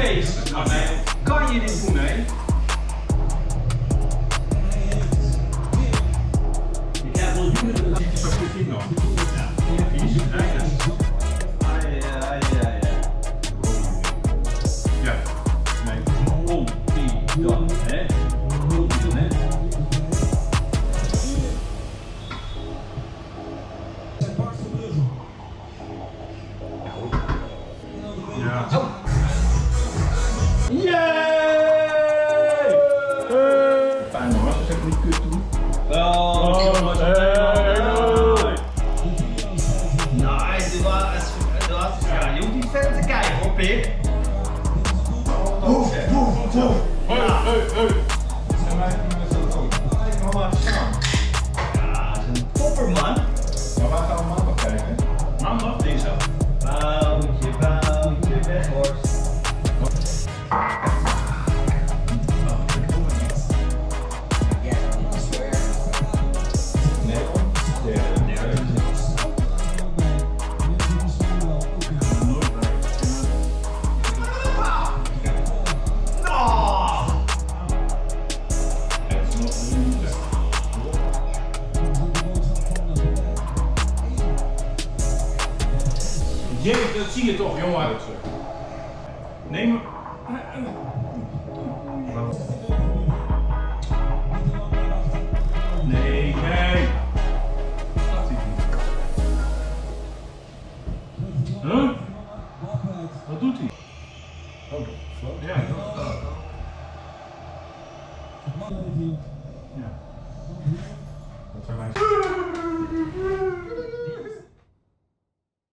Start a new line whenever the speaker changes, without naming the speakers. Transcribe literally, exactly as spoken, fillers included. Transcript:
Kees, oh nee, kan je dit doen, hè? Ik heb miljoenen liedjes van Christine nog. Ja, die is het eigenlijk. Ah, ja, ja, ja. Ja, nee, om die dan, hè? Om die dan, hè? Ja. Oh. Yay! Fijn hoor, ze zeggen niet kut toe. Oh, oh hey, nice, dit was, dit was, ja, je hoeft niet verder te kijken hoor, Pip. Woef, woef, woef. Hey, hey, hey. En wij kunnen met z'n allen. Kijk maar maar staan. Ja, dat is een topper man. Maar waar gaan we maandag kijken? Maandag, dinsdag. Boutje, boutje, weghorst. Jezus, dat zie je toch, jongen. Neem hem. Nee, nee. Dat zie ik niet. Huh? Wat doet hij? Oh, ja. Ja. Dat zijn mijn...